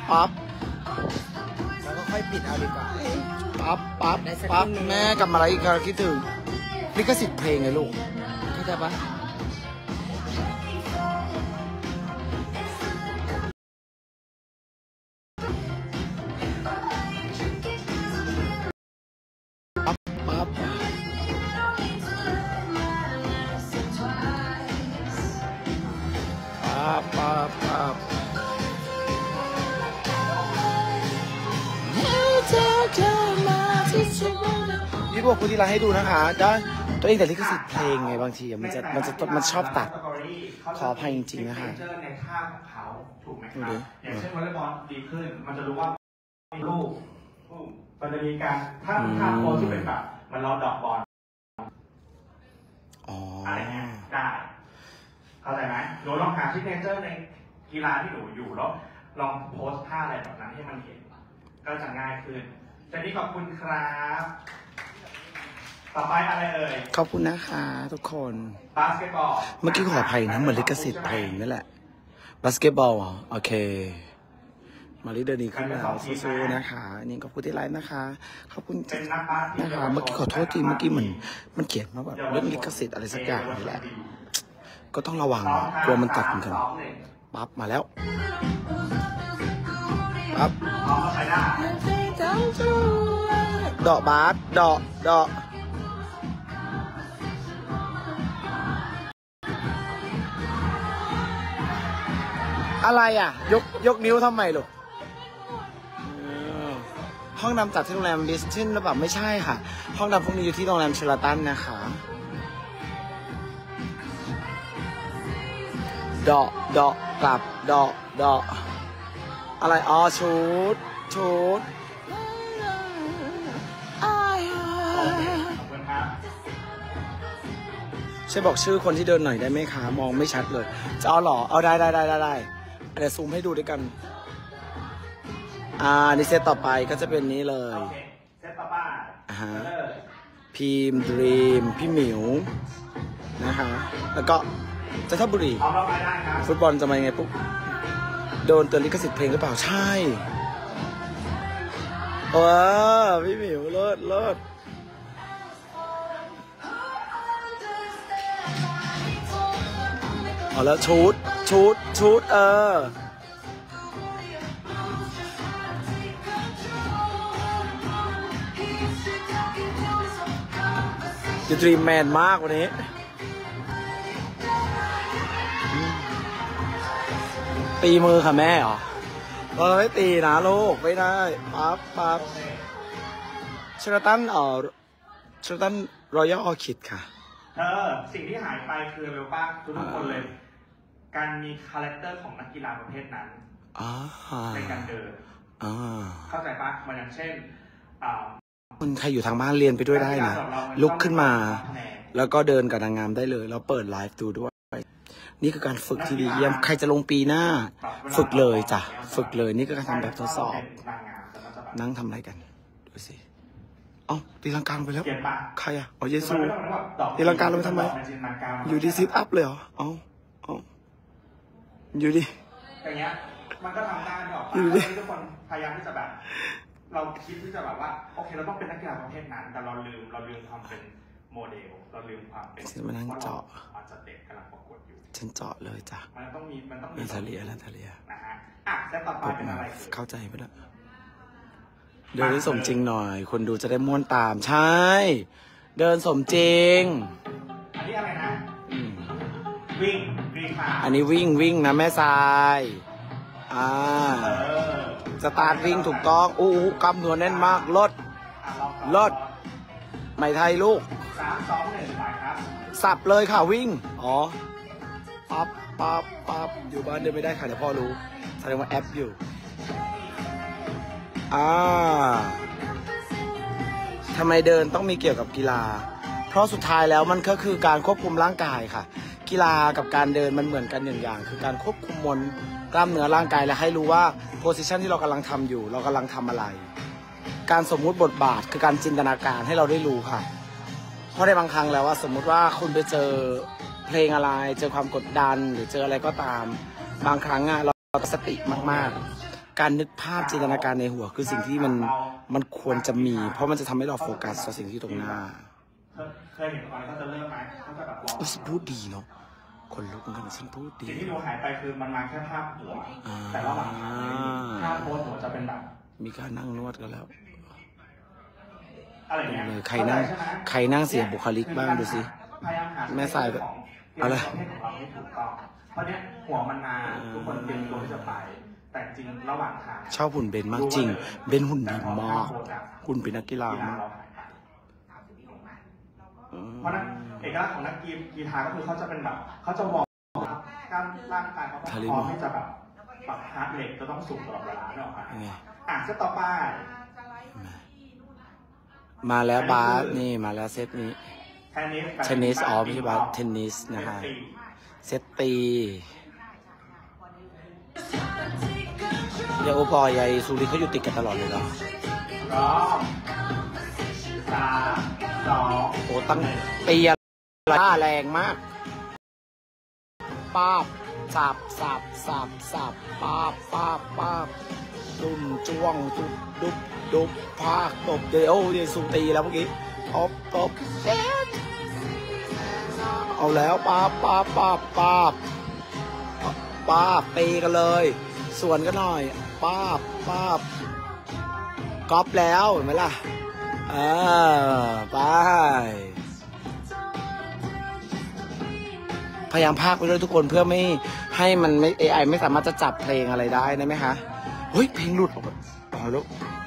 ปั๊บแล้วก็ค่อยปิดเอาดีกว่าปั๊บปั๊บปั๊บแม่กลับมาอะไรอีกคิดถึงลิขสิทธิ์เพลงไงลูกเข้าใจปะปั๊บพี่บอกคุณที่ร้านให้ดูนะคะได้ตัวเองแต่ลิขสิทธิ์เพลงไงบางทีมันชอบตัดขออภัยจริงๆนะคะในท่าของเขาถูกไหมครับอย่างเช่นวอลเลย์บอลดีขึ้นมันจะรู้ว่าลูกมันจะมีการท่าโพสที่เป็นแบบมันล้อดอกบอลอะไรเงี้ยได้เข้าใจไหมหนูลองหาซิกเนเจอร์ในกีฬาที่หนูอยู่แล้วลองโพสท่าอะไรแบบนั้นให้มันเห็นก็จะง่ายขึ้นเจนนี่ขอบคุณครับต่อไปอะไรเอ่ยขอบคุณนะคะทุกคนบาสเกตบอลเมื่อกี้ขออภัยนะเหมือนลิขสิทธิ์เพลงนั่นแหละบาสเกตบอลโอเคมาลิเดอร์ดีขึ้นแล้วสู้ๆนะคะนี่ขอบคุณที่ไลฟ์นะคะขอบคุณนะคะเมื่อกี้ขอโทษทีเมื่อกี้มันเขียนมาแบบเรื่องลิขสิทธิ์อะไรสักอย่างนี่แหละก็ต้องระวังกลัวมันตัดกันปั๊บมาแล้วปั๊บดอกบาสดอกอะไรอ่ะยกนิ้วทำไมลูกห้องดำจัดที่โรงแรมดิสทินหรือเปล่าไม่ใช่ค่ะห้องดำพวกนี้อยู่ที่โรงแรมเชลตันนะคะดอกกลับดอกอะไรอ๋อชุดช่วยบอกชื่อคนที่เดินหน่อยได้ไหมคะมองไม่ชัดเลยจะเอาหรอเอาได้เดี๋ยวซูมให้ดูด้วยกันนี่เซตต่อไปก็จะเป็นนี้เลยเซตต่อไปพีมดรีมพี่หมิวนะคะแล้วก็จันทบุรีฟุตบอลจะมายังไงปุ๊บโดนเตือนลิขสิทธิ์เพลงหรือเปล่าใช่ว้าพี่หมิวเลิศแล้วชุดจะดรีมแมนมากวันนี้ตีมือค่ะแม่เหรอเราไม่ตีนะลูกไม่ได้ปั๊บเชลตันรอยัลออคิดค่ะสิ่งที่หายไปคือเร็วป้าทุกคนเลยการมีคาแรคเตอร์ของนักกีฬาประเภทนั้นในการเดินเข้าใจปะมันอย่างเช่นคนใครอยู่ทางบ้านเรียนไปด้วยได้นะลุกขึ้นมาแล้วก็เดินกับนางงามได้เลยแล้วเปิดไลฟ์ดูด้วยนี่คือการฝึกที่ดีเยี่ยมใครจะลงปีหน้าฝึกเลยจ้ะฝึกเลยนี่คือการทำแบบทดสอบนั่งทำอะไรกันดูสิตีลังกาไปแล้วใครอ่ะเยซูตีลังกาลงไปทำไมอยู่ดีซิทอัพเลยเหรออยู่ดีอย่างเงี้ยมันก็ทำได้หรอกทุกคนพยายามที่จะแบบเราคิดที่จะแบบว่าโอเคเราต้องเป็นนักกีฬาประเภทนั้นแต่เราลืมความเป็นโมเดลเราลืมความเป็นฉันมานั่งเจาะจะเด็กกำลังประกวดอยู่ฉันเจาะเลยจ้ะมันต้องมีทะเลนะฮะเซตต่อไปเป็นอะไรเข้าใจไปแล้วเดินให้สมจริงหน่อยคนดูจะได้ม้วนตามใช่ เดินสมจริงอันนี้อะไรนะวิ่งค่ะอันนี้วิ่งนะแม่ทรายสตาร์ทวิ่งถูกต้องกำเนื้อแน่นมากลดไหมไทยลูก 3 2 1ไปครับสับเลยค่ะวิ่งปั๊บอยู่บ้านเดินไม่ได้ค่ะเดี๋ยวพ่อรู้แสดงว่าแอปอยู่ทำไมเดินต้องมีเกี่ยวกับกีฬาเพราะสุดท้ายแล้วมันก็คือการควบคุมร่างกายค่ะกีฬากับการเดินมันเหมือนกันอย่างคือการควบคุมมวลกล้ามเนื้อร่างกายและให้รู้ว่าโพสิชันที่เรากำลังทำอยู่เรากำลังทำอะไรการสมมุติบทบาทคือการจินตนาการให้เราได้รู้ค่ะเพราะในบางครั้งแล้วว่าสมมุติว่าคุณไปเจอเพลงอะไรเจอความกดดันหรือเจออะไรก็ตามบางครั้งเราสติมากๆการนึกภาพจินตนาการในหัวคือสิ่งที่มันควรจะมี เพราะมันจะทำให้เราโฟกัสต่อสิ่งที่ตรงหน้าเคยเห็นตอนนี้เขาจะเริ่มไหมเขาจะแบบร้องโอ้ฉันพูดดีเนาะคนลุกเหมือนกันฉันพูดดีสิ่งที่ดูหายไปคือมันมาแค่ภาพหัวแต่ระหว่างทางภาพโพสหัวจะเป็นแบบมีการนั่งนวดกันแล้วอะไรเงี้ยใครนั่งเสียบุคลิกบ้างดูสิแม่สายแบบอะไรเพราะเนี้ยหัวมันมาทุกคนเตรียมตัวที่จะไปแต่จริงระหว่างทางชอบหุ่นเบนมากจริง เบนหุ่นดีมากหุ่นเป็นนักกีฬามากเพราะนั้นเอกลักษณ์ของนักกีฬาก็คือเขาจะเป็นแบบเขาจะวอร์มการร่างกายเขาต้องพร้อมที่จะแบบปรับฮาร์ดเรทจะต้องสูงตลอดเวลาเนอะอ่ะเซตต่อไปมาแล้วบาสนี่มาแล้วเซตนี้เทนนิสไม่ใช่บาสเทนนิสนะฮะเซตตียาโอปอยายซูริเขาอยู่ติดกันตลอดเลยเหรอพร้อม3 2 โอ้ตั้งตีอะไรแรงมากป้าบสับป้าบดุมจ้วงดุบภาคตบเดี๋ยวสูตีแล้วเมื่อกี้ตบเซ็ตเอาแล้วป้าบตีกันเลยส่วนกันหน่อยป้าบก๊อปแล้วเห็นไหมล่ะไปพยายามพากไปด้วยทุกคนเพื่อไม่ให้มันไม่ AI ไม่สามารถจะจับเพลงอะไรได้นะไหมคะเฮ้ยเพลงหลุดออกมาแล้ว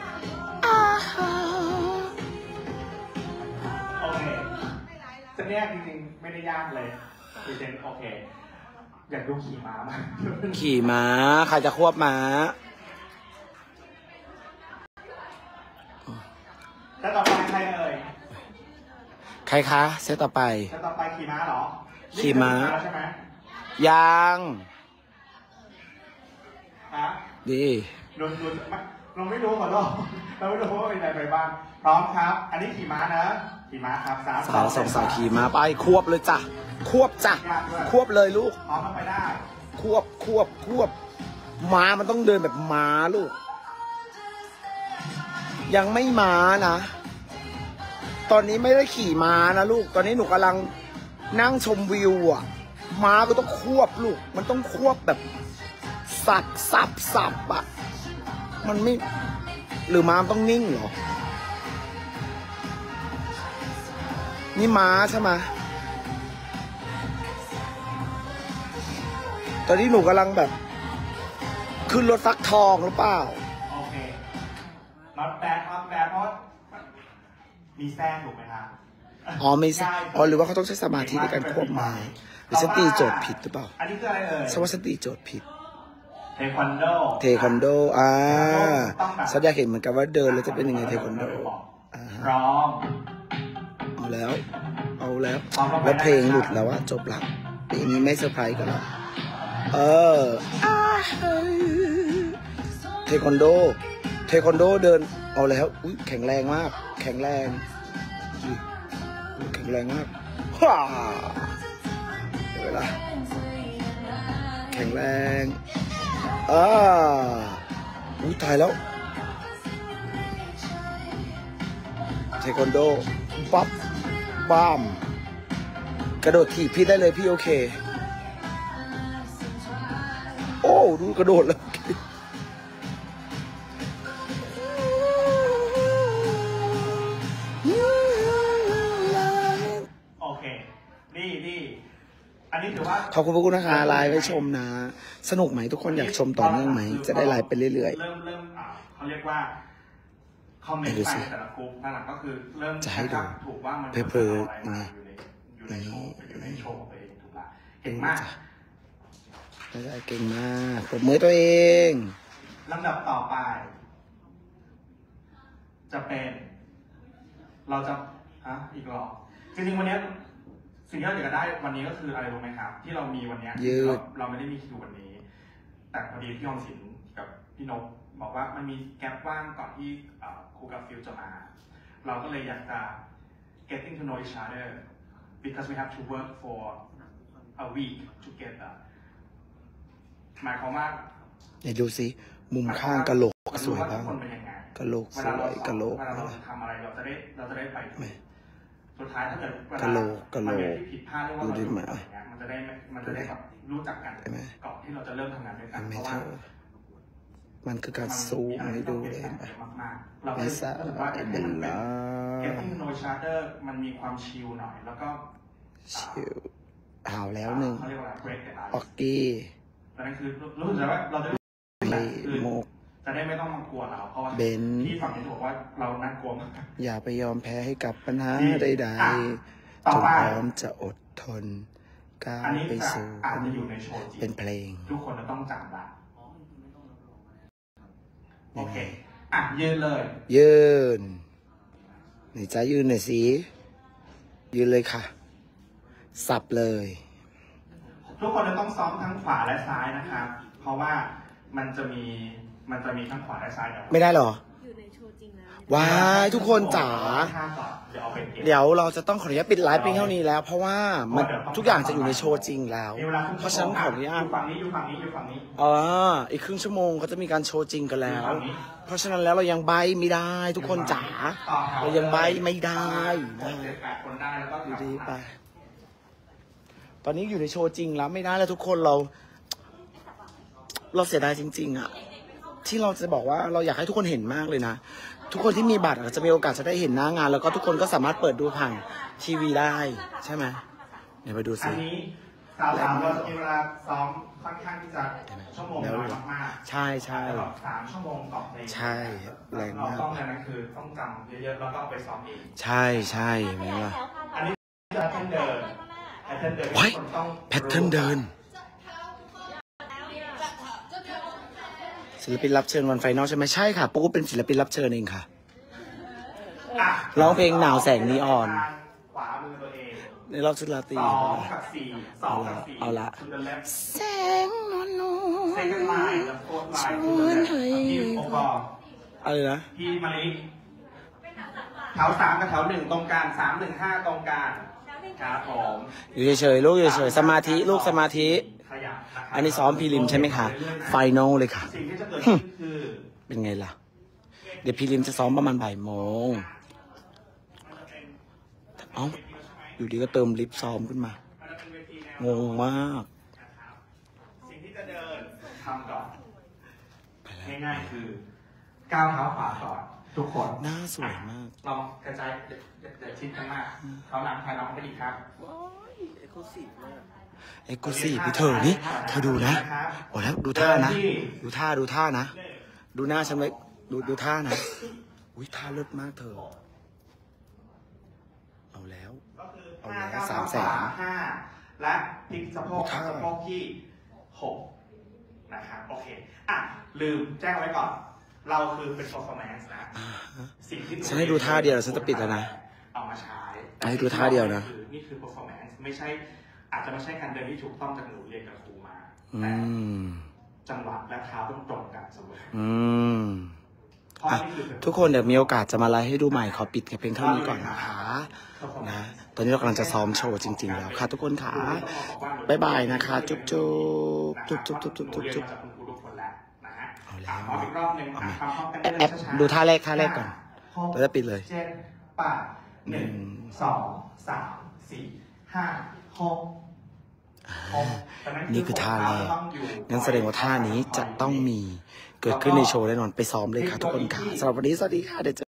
โอเคจะเนี้ยจริงๆไม่ได้ยากเลยจริงๆโอเคอยากดูขี่ม้ามากขี่ม้าใครจะควบม้าแล้วต่อไปใครเอ่ยใครคะเซตต่อไปแล้วต่อไปขี่ม้าเหรอขี่ม้าใช่ไหมยังดีเราไม่รู้ขอโทษเราไม่รู้ว่าเป็นอะไรไปบ้างพร้อมครับอันนี้ขี่ม้านะขี่ม้าครับสาวขี่ม้าไปควบเลยจ้ะควบเลยลูกพร้อมไปได้ควบม้ามันต้องเดินแบบม้าลูกยังไม่ม้านะตอนนี้ไม่ได้ขี่ม้านะลูกตอนนี้หนูกำลังนั่งชมวิวอ่ะม้าก็ต้องควบลูกมันต้องควบแบบสับอ่ะมันไม่หรือม้าต้องนิ่งเหรอนี่ม้าใช่ไหมตอนนี้หนูกำลังแบบขึ้นรถฟักทองหรือเปล่าโอเคน็อตแบดเพราะมีแทรกถูกไหมครับไม่ใช่หรือว่าเขาต้องใช้สมาธิในการควบม้าหรือฉันตีโจทย์ผิดหรือเปล่าอันนี้คืออะไรเอ่ยฉันว่าฉันตีโจทย์ผิดเทควันโดฉันอยากเห็นเหมือนกันว่าเดินแล้วจะเป็นยังไงเทควันโดพร้อมเอาแล้วแล้วเพลงหลุดแล้วว่าจบละปีนี้ไม่เซอร์ไพรส์กันแล้วเทควันโดเดินเอาแล้วอุ้ยแข็งแรงมากแข็งแรงมากว้าเวลาแข็งแรงอุ้ยตายแล้วเทควันโดปั๊บบ้ามกระโดดถีบพี่ได้เลยพี่โอเคโอ้ดูกระโดดแล้วโอเคดีอันนี้ถือว่าขอบคุณพวกคุณนะคะไลฟ์ไว้ชมนะสนุกไหมทุกคนอยากชมต่อเนื่องไหมจะได้ไลฟ์ไปเรื่อยๆเริ่มเขาเรียกว่าคอมเมนต์ไปแต่ละกลุ่มหลังก็คือเริ่มจะให้ดูถูกว่ามันเพลอยู่ในโชว์ไปถูกละเก่งมากเก่งมากปรบมือตัวเองลำดับต่อไปจะเป็นเราจะอีกรอบจริงๆวันนี้สิ่งที่เราอยากจะได้วันนี้ก็คืออะไรรู้ไหมครับที่เรามีวันนี้เราไม่ได้มีคิววันนี้แต่พอดีพี่อมสินกับพี่นกบอกว่ามันมีแกปว่างก่อนที่ครูกับฟิลจะมาเราก็เลยอยากจะ getting to know each other because we have to work for a week together หมายความว่าเดี๋ยวดูสิมุมข้างกะโหลกสวยบ้างคนเป็นยังไงกะโหลกสวยกะโหลกเวลาเราทำอะไรเราจะได้ไปถูกสุดท้ายถ้าเกิดเวลากะโหลกกะโหลกมันผิดพลาดเรื่องว่าเราอยู่อะไรเงี้ยมันจะได้แบบรู้จักกันเห็นไหมก่อนที่เราจะเริ่มทำงานด้วยกันเห็นไหมเพราะเธว่าอมันคือการซูมให้ดูเลยเห็นปะเราไม่สาว่ายเบลล่า Getting to know each other มันมีความชิลหน่อยแล้วก็ชิวเอาแล้วหนึ่งเขาเรียกว่า break the ice ออกกี้ดังนั้นคือรู้สึกว่าเราจะเฮ้ยโมกจะได้ไม่ต้องมากลัวเราเพราะว่าเบนที่ฝั่งนี้บอกว่าเราน่ากลัวมากอย่าไปยอมแพ้ให้กับปัญหาใดอ่ะๆต่อจนไปพร้อมจะอดทนก้าวอันนี้ไปสู่อาจจะอยู่ในโชว์จริงเป็นเพลงทุกคนจะต้องจำได้โอเคอ่ะยืนเลยยืนไหนจ้ายืนหน่อยสิยืนเลยค่ะ สับเลยทุกคนจะต้องซ้อมทั้งขวาและซ้ายนะครับ เพราะว่ามันจะมีทั้งขวาและซ้ายเดี๋ยวไม่ได้หรออยู่ในโชว์จริงแล้วว้ายทุกคนจ๋าท่ก่อนเดี๋ยวเอาไปเก็บเดี๋ยวเราจะต้องขออนุญาตปิดไลฟ์เพียงเท่านี้แล้ว เพราะว่ามันทุกอย่างจะอยู่ในโชว์จริงแล้วมีวลคงเพราะฉะนั้นขออนุญาตอยู่ฝั่งนี้อยู่ฝั่งนี้อยู่ฝั่งนี้อีกครึ่งชั่วโมงเขาจะมีการโชว์จริงกันแล้ว เพราะฉะนั้นแล้วเรายังใบไม่ได้ ทุกคนจ๋าเรายังใบไม่ได้นะ 7-8 คนได้แล้วก็ดูดีไป ตอนนี้อยู่ในโชว์จริงแล้วไม่ได้แล้วทุกคนเราเสียดายจริง ๆอะที่เราจะบอกว่าเราอยากให้ทุกคนเห็นมากเลยนะทุกคนที่มีบัตรอาจจะมีโอกาสจะได้เห็นหน้างาน แล้วก็ทุกคนก็สามารถเปิดดูผ่านทีวีได้ใช่ไหมเดี๋ยวไปดูอัสินนี้สาวๆเราจะมีเวลาซ้อมค่อนข้างที่จะชั่วโมงน้อยมากๆใช่ใช่ตลอด3 ชั่วโมงต่อเพลงใช่แรงมากเราต้องนั้นคือต้องจำเยอะๆแล้วก็เอาไปซ้อมเองใช่ใช่ไหมล่ะอันนี้จะแพทเทิร์นเดินแพทเทิร์นเดินว้ายทุกคนต้องแพทเทิร์นเดินศิลปินรับเชิญวันไฟนอลใช่ไหมใช่ค่ะปุ๊กเป็นศิลปินรับเชิญเองค่ะอ่ะร้องเพลงหนาวแสงนีออนขวามือตัวเองในรอบชุดราตรี 2 กับ 4 2 กับ 4 เอาละ to the left แสงนวลนวล second line แล้ว fourth line ช to ว the น left ให้พี่โอปอล์อะไรนะพี่มะลิแถว 3 กับแถว 1 ตรงกลาง3 1 5 ตรงกลางครับผมอยู่เฉยๆลูกอยู่เฉยๆสมาธิลูกสมาธิขยับนะครับอันนี้ซ้อมพรีลิมใช่ไหมคะไฟนอลเลยค่ะสิ่งที่จะเกิดขึ้นคือเป็นไงล่ะ เดี๋ยวพรีลิมจะซ้อมประมาณบ่ายโมงเอ้าอยู่ดีก็เติมลิฟต์ซ้อมขึ้นมามันจะเป็นเวทีแนวงงมากนะครับสิ่งที่จะเดินทำก่อนไปแล้วง่ายๆคือก้าวเท้าขวาก่อนทุกคนหน้าสวยมากลองกระจายเดี๋ยวชิดกันมากเท้าหลังคลายน้องไปอีกครับเอ็กซ์คลูซีฟพี่เธอนี่เธอดูนะโอ้แล้วดูท่านะ ดูท่านะ ดูหน้าฉันไว้ดูท่านะ อุ้ยท่าเลิศมากเธอ เอาแล้วก็คือเอา 5 แล้วก้าว 300,000 เท้าขวา5และพลิกสะโพกกับสะโพกที่6นะครับโอเคอ่ะลืมแจ้งไว้ก่อน เราคือเป็น performance นะอ่าฮะสิ่งที่ฉันให้ดูท่าเดียวฉันจะปิดแล้วนะเอามาใช้ให้ดูท่าเดียวนะนี่คือ performance ไม่ใช่อาจจะไม่ใช่การเดินที่ถูกต้องจากหนูเรียนกับครูมาอืแต่มจังหวะและเท้าต้องตรงกันเสมออืมเพราะอ่ะนี่คือทุกคนเดี๋ยวมีโอกาสจะมาไลฟ์ให้ดูใหม่ขอปิดแค่เพียงเท่านี้ก่อนนะคะ นะ ตอนนี้เรากำลังจะซ้อมโชว์จริง ๆ แล้วค่ะทุกคนค่ะ บ๊ายบายนะคะ จุ๊บจุ๊บจุ๊บจุ๊บจุ๊บจุ๊บจุ๊บจุ๊บหนูเรียนมาจากคุณครูทุกคนแล้วนะฮะเอาแล้วขออีกรอบหนึ่งเอาไหมทำพร้อมกันแอปดูท่าแรกก่อนหกเราจะปิดเลย 7 8 1 2 3 4 5 6 นี่คือท่าแรกงั้นแสดงว่าท่านี้จะต้องมีเกิดขึ้นในโชว์แน่นอนไปซ้อมเลยค่ะทุกคนค่ะสำหรับวันนี้สวัสดีค่ะเดี๋ยวเจอ